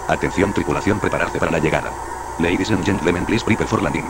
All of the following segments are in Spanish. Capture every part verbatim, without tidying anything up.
Atención tripulación, prepararse para la llegada. Ladies and gentlemen, please prepare for landing.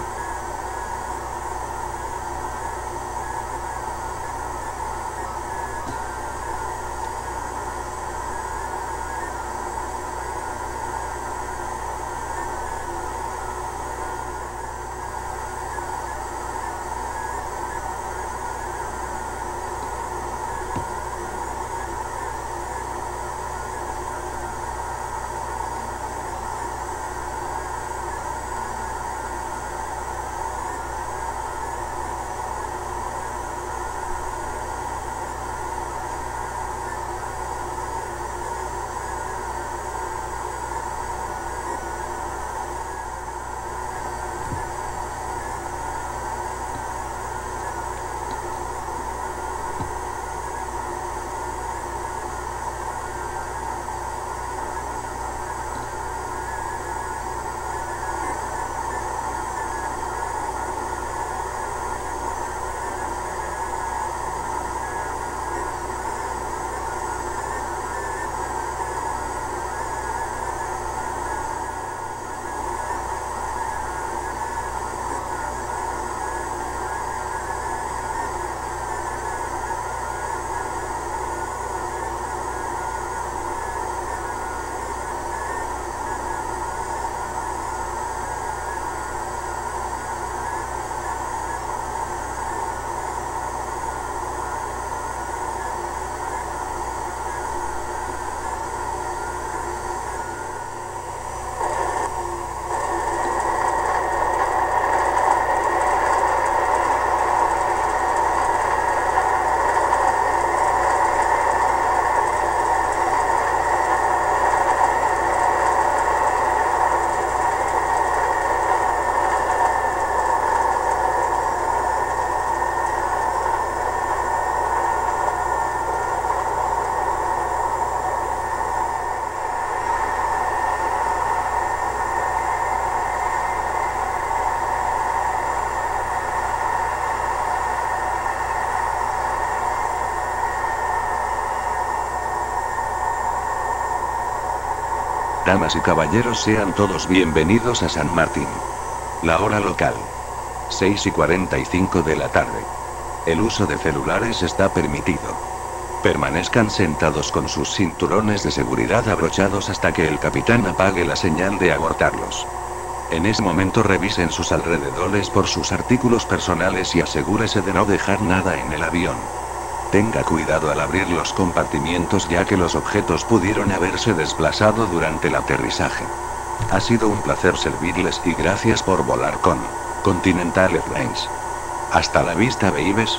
Damas y caballeros, sean todos bienvenidos a San Martín. La hora local. seis y cuarenta y cinco de la tarde. El uso de celulares está permitido. Permanezcan sentados con sus cinturones de seguridad abrochados hasta que el capitán apague la señal de abortarlos. En ese momento revisen sus alrededores por sus artículos personales y asegúrese de no dejar nada en el avión. Tenga cuidado al abrir los compartimientos, ya que los objetos pudieron haberse desplazado durante el aterrizaje. Ha sido un placer servirles y gracias por volar con Continental Airlines. Hasta la vista, babies.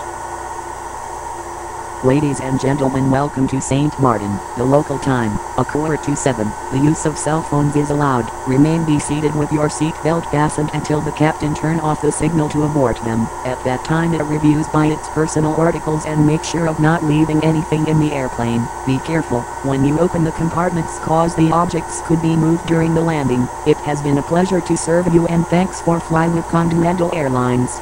Ladies and gentlemen, welcome to Saint Maarten. The local time, a quarter to seven. The use of cell phones is allowed. Remain be seated with your seatbelt fastened until the captain turn off the signal to abort them. At that time it reviews by its personal articles and make sure of not leaving anything in the airplane. Be careful when you open the compartments, cause the objects could be moved during the landing. It has been a pleasure to serve you and thanks for flying with Continental Airlines.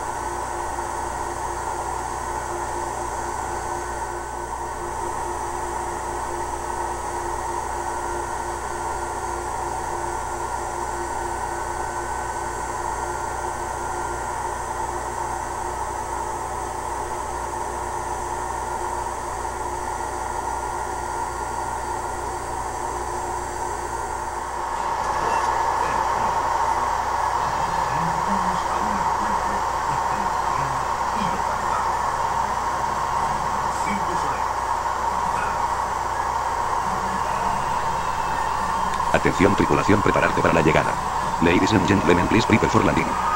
Atención tripulación, prepararse para la llegada. Ladies and gentlemen, please prepare for landing.